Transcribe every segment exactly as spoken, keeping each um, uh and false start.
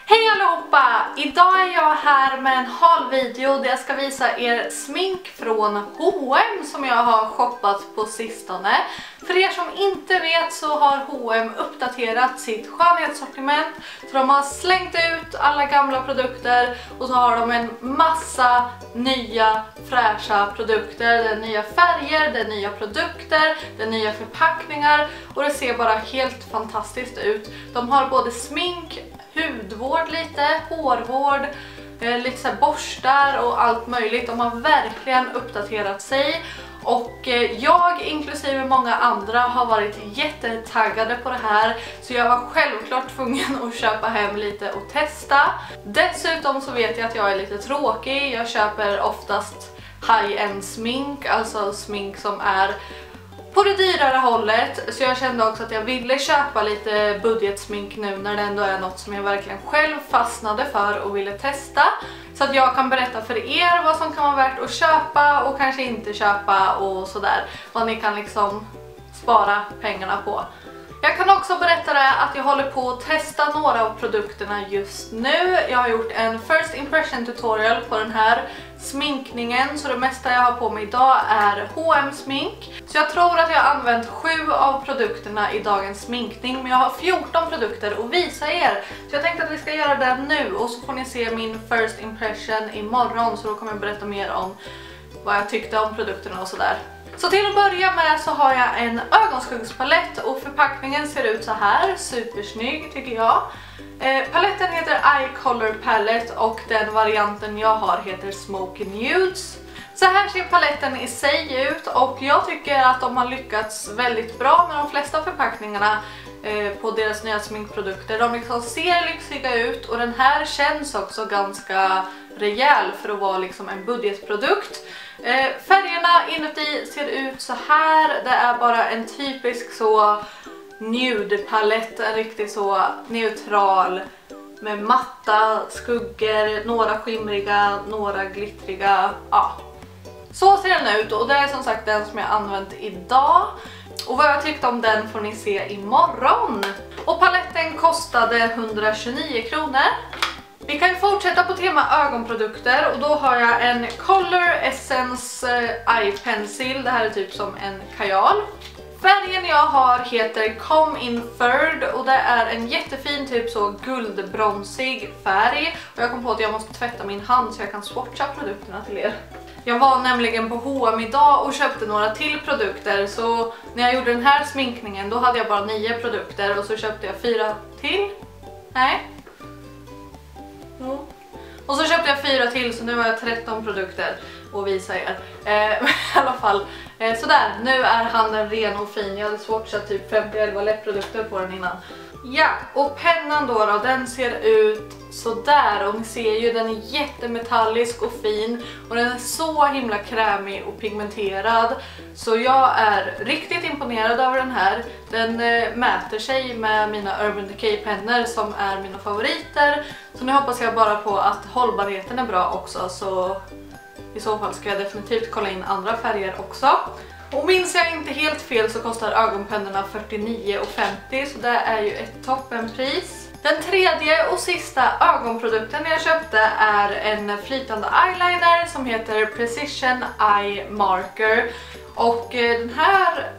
Hej allihopa! Idag är jag här med en haul-video där jag ska visa er smink från H och M som jag har shoppat på sistone. För er som inte vet så har H och M uppdaterat sitt skönhetssortiment. Så de har slängt ut alla gamla produkter och så har de en massa nya fräscha produkter. Det är nya färger, det är nya produkter, det är nya förpackningar och det ser bara helt fantastiskt ut. De har både smink, hudvård lite, hårvård, eh, lite så här borstar och allt möjligt. De har verkligen uppdaterat sig. Och eh, jag, inklusive många andra, har varit jättetaggade på det här. Så jag var självklart tvungen att köpa hem lite och testa. Dessutom så vet jag att jag är lite tråkig. Jag köper oftast high-end smink, alltså smink som är på det dyrare hållet, så jag kände också att jag ville köpa lite budgetsmink nu när det ändå är något som jag verkligen själv fastnade för och ville testa. Så att jag kan berätta för er vad som kan vara värt att köpa och kanske inte köpa och sådär. Vad ni kan liksom spara pengarna på. Jag kan också berätta det att jag håller på att testa några av produkterna just nu. Jag har gjort en first impression tutorial på den här sminkningen, så det mesta jag har på mig idag är H och M smink. Så jag tror att jag har använt sju av produkterna i dagens sminkning, men jag har fjorton produkter att visa er. Så jag tänkte att vi ska göra det nu och så får ni se min first impression imorgon, så då kommer jag berätta mer om vad jag tyckte om produkterna och sådär. Så till att börja med så har jag en ögonskuggspalett och förpackningen ser ut så här, supersnygg tycker jag. Eh, paletten heter Eye Color Palette och den varianten jag har heter Smoky Nudes. Så här ser paletten i sig ut och jag tycker att de har lyckats väldigt bra med de flesta förpackningarna eh, på deras nya sminkprodukter. De liksom ser lyxiga ut och den här känns också ganska rejäl för att vara liksom en budgetprodukt. Eh, färgerna inuti ser ut så här. Det är bara en typisk så nude palett, en riktigt så neutral med matta skuggor, några skimriga, några glittriga. Ja. Så ser den ut och det är som sagt den som jag använt idag. Och vad jag tyckte om den får ni se imorgon. Och paletten kostade hundratjugonio kronor. Vi kan ju fortsätta på tema ögonprodukter och då har jag en Color Essence Eye Pencil. Det här är typ som en kajal. Färgen jag har heter Come In Third och det är en jättefin typ så guldbronsig färg. Och jag kom på att jag måste tvätta min hand så jag kan swatcha produkterna till er. Jag var nämligen på H och M idag och köpte några till produkter, så när jag gjorde den här sminkningen då hade jag bara nio produkter och så köpte jag fyra till. Nej. Mm. Och så köpte jag fyra till, så nu har jag tretton produkter att visa er. Eh, I alla fall, eh, sådär, nu är handen ren och fin. Jag hade swatchat typ femtioelva läppprodukter på den innan. Ja, och pennan då, då den ser ut sådär och ni ser ju den är jättemetallisk och fin och den är så himla krämig och pigmenterad, så jag är riktigt imponerad över den här. Den eh, mäter sig med mina Urban Decay pennor som är mina favoriter, så nu hoppas jag bara på att hållbarheten är bra också, så i så fall ska jag definitivt kolla in andra färger också. Och minns jag inte helt fel så kostar ögonpennorna fyrtionio femtio, så det är ju ett toppenpris. Den tredje och sista ögonprodukten jag köpte är en flytande eyeliner som heter Precision Eye Marker. Och den här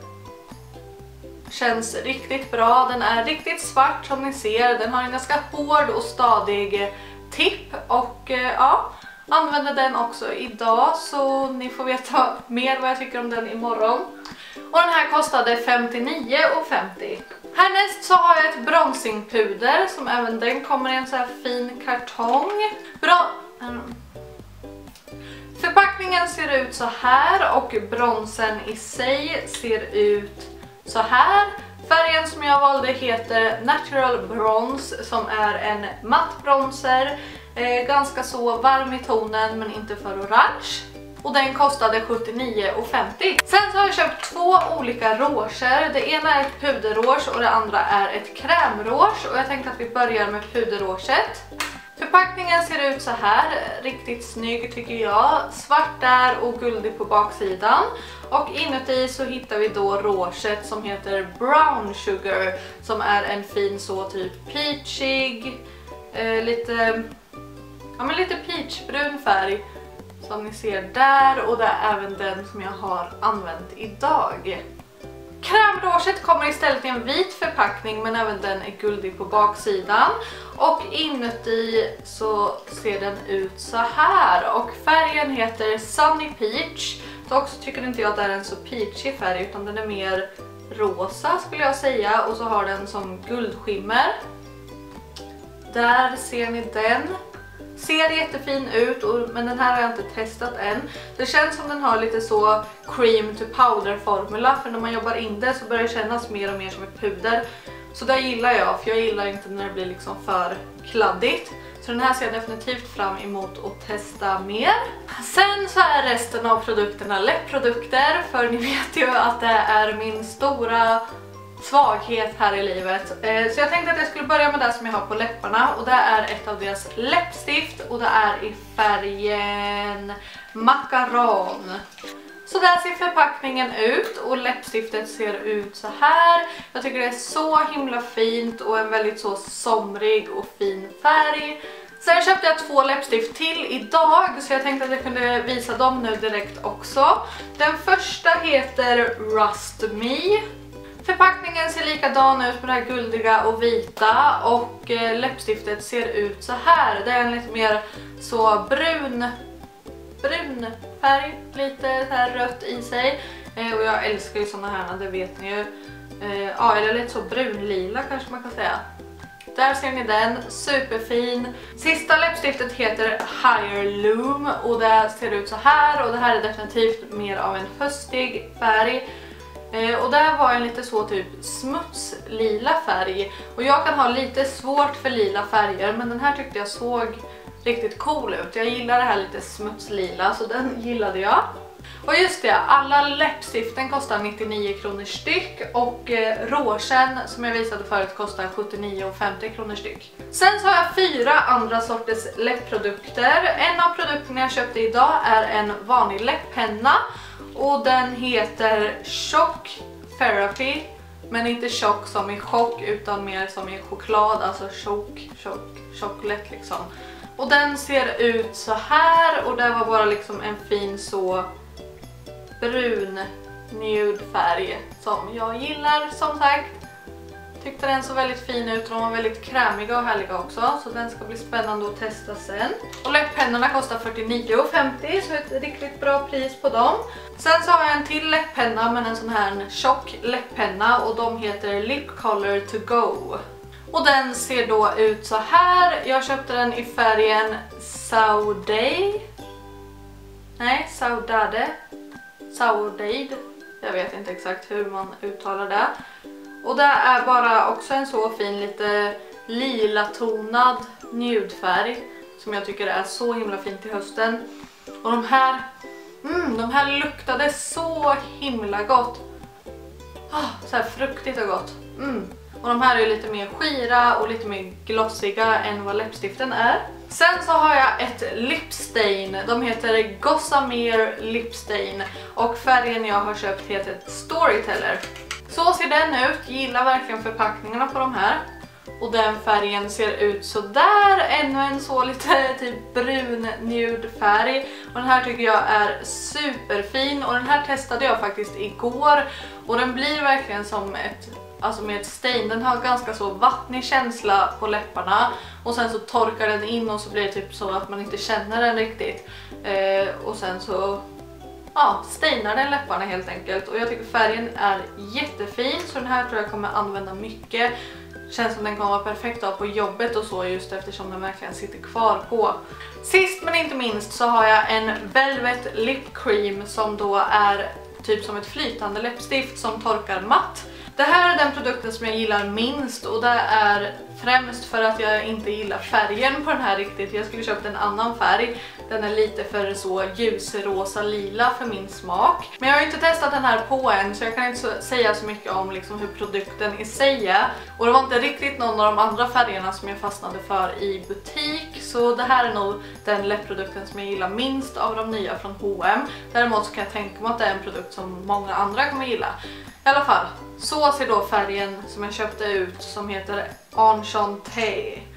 känns riktigt bra. Den är riktigt svart som ni ser. Den har en ganska hård och stadig tipp och ja, använder den också idag, så ni får veta mer vad jag tycker om den imorgon. Och den här kostade femtionio femtio. Härnäst så har jag ett bronsingpuder som även den kommer i en så här fin kartong. Bra. Förpackningen ser ut så här och bronsen i sig ser ut så här. Färgen som jag valde heter Natural Bronze som är en matt bronzer. Eh, ganska så varm i tonen men inte för orange. Och den kostade sjuttionio femtio. Sen så har jag köpt två olika rouger. Det ena är ett puderrouge och det andra är ett krämrouge. Och jag tänkte att vi börjar med puderrouget. Förpackningen ser ut så här. Riktigt snygg tycker jag. Svart där och guldig på baksidan. Och inuti så hittar vi då rouget som heter Brown Sugar. Som är en fin så typ peachig, Eh, lite, ja, men lite peachbrun färg som ni ser där, och det är även den som jag har använt idag. Krämrouget kommer istället i en vit förpackning, men även den är guldig på baksidan. Och inuti så ser den ut så här. Och färgen heter Sunny Peach. Så också tycker inte jag att det är en så peachy färg, utan den är mer rosa skulle jag säga. Och så har den som guldskimmer. Där ser ni den. Ser jättefin ut, men den här har jag inte testat än. Det känns som den har lite så cream to powder formula, för när man jobbar in det så börjar det kännas mer och mer som ett puder. Så det gillar jag, för jag gillar inte när det blir liksom för kladdigt. Så den här ser jag definitivt fram emot att testa mer. Sen så är resten av produkterna läppprodukter, för ni vet ju att det är min stora svaghet här i livet. Så jag tänkte att jag skulle börja med det som jag har på läpparna, och det är ett av deras läppstift, och det är i färgen Macaron. Så där ser förpackningen ut, och läppstiftet ser ut så här. Jag tycker det är så himla fint och en väldigt så somrig och fin färg. Sen köpte jag två läppstift till idag, så jag tänkte att jag kunde visa dem nu direkt också. Den första heter Rust Me. Förpackningen ser likadan ut med det här guldiga och vita, och eh, läppstiftet ser ut så här. Det är en lite mer så brun, brun färg, lite så här rött i sig. Eh, och jag älskar ju såna här, det vet ni ju. Eh, ja, eller lite så brunlila kanske man kan säga. Där ser ni den, superfin. Sista läppstiftet heter Higher Loom, och det ser ut så här. Och det här är definitivt mer av en höstig färg. Eh, och där var en lite så typ smutslila färg. Och jag kan ha lite svårt för lila färger, men den här tyckte jag såg riktigt cool ut. Jag gillar det här lite smutslila, så den gillade jag. Och just det, alla läppstiften kostar nittionio kronor styck, och eh, rougen som jag visade förut kostar sjuttionio femtio kronor styck. Sen så har jag fyra andra sorters läppprodukter. En av produkterna jag köpte idag är en vanlig läpppenna. Och den heter Choc Therapy, men inte chock som i chock utan mer som i choklad, alltså chock, chock, chocolate liksom. Och den ser ut så här, och det var bara liksom en fin så brun nude färg som jag gillar som sagt. Tyckte den så väldigt fin ut, och de var väldigt krämiga och härliga också, så den ska bli spännande att testa sen. Och läpppennorna kostar fyrtionio femtio, så ett riktigt bra pris på dem. Sen så har jag en till läpppenna, men en sån här tjock läpppenna, och de heter Lip Color to Go. Och den ser då ut så här. Jag köpte den i färgen Saudade. Nej, Saudade. Saudade. Jag vet inte exakt hur man uttalar det. Och det är bara också en så fin lite lila tonad nudefärg som jag tycker är så himla fint till hösten. Och de här, mm, de här luktade så himla gott. Ah, så här fruktigt och gott. Mm. Och de här är lite mer skira och lite mer glossiga än vad läppstiften är. Sen så har jag ett lipstain. De heter Gossamer Lipstain. Och färgen jag har köpt heter Storyteller. Så ser den ut. Gillar verkligen förpackningarna på de här. Och den färgen ser ut så där. Ännu en så lite typ brun nude färg. Och den här tycker jag är superfin. Och den här testade jag faktiskt igår. Och den blir verkligen som ett, alltså med ett stain. Den har ganska så vattnig känsla på läpparna. Och sen så torkar den in och så blir det typ så att man inte känner den riktigt. Eh, och sen så... Ja, stainar den läpparna helt enkelt. Och jag tycker färgen är jättefin, så den här tror jag kommer använda mycket. Känns som den kommer vara perfekt av på jobbet och så, just eftersom den verkligen sitter kvar på. Sist men inte minst så har jag en Velvet Lip Cream som då är typ som ett flytande läppstift som torkar matt. Det här är den produkten som jag gillar minst, och det är främst för att jag inte gillar färgen på den här riktigt. Jag skulle köpt en annan färg. Den är lite för så ljusrosa lila för min smak. Men jag har inte testat den här på än, så jag kan inte säga så mycket om liksom hur produkten i sig är. Och det var inte riktigt någon av de andra färgerna som jag fastnade för i butik. Så det här är nog den läppprodukten som jag gillar minst av de nya från H och M. Däremot så kan jag tänka mig att det är en produkt som många andra kommer gilla. I alla fall, så ser då färgen som jag köpte ut som heter Enchanté.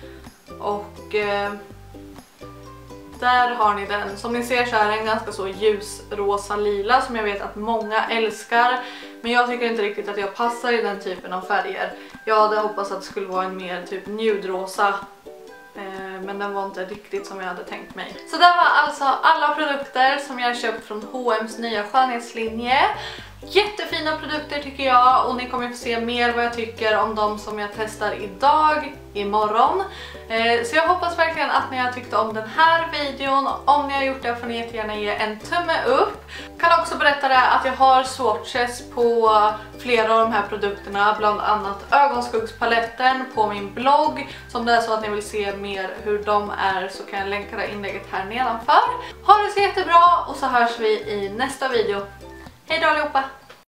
Och eh, där har ni den. Som ni ser så är den ganska så ljusrosa lila som jag vet att många älskar. Men jag tycker inte riktigt att jag passar i den typen av färger. Jag hade hoppats att det skulle vara en mer typ nude-rosa. Men den var inte riktigt som jag hade tänkt mig. Så det var alltså alla produkter som jag har köpt från H och M's nya skönhetslinje. Jättefina produkter tycker jag, och ni kommer få se mer vad jag tycker om de som jag testar idag, imorgon. Eh, så jag hoppas verkligen att ni har tyckt om den här videon. Om ni har gjort det får ni jättegärna ge en tumme upp. Kan också berätta det att jag har swatches på flera av de här produkterna, bland annat ögonskuggspaletten på min blogg. Så om det är så att ni vill se mer hur de är så kan jag länka det inlägget här nedanför. Ha det så jättebra och så hörs vi i nästa video. Hej då allihopa!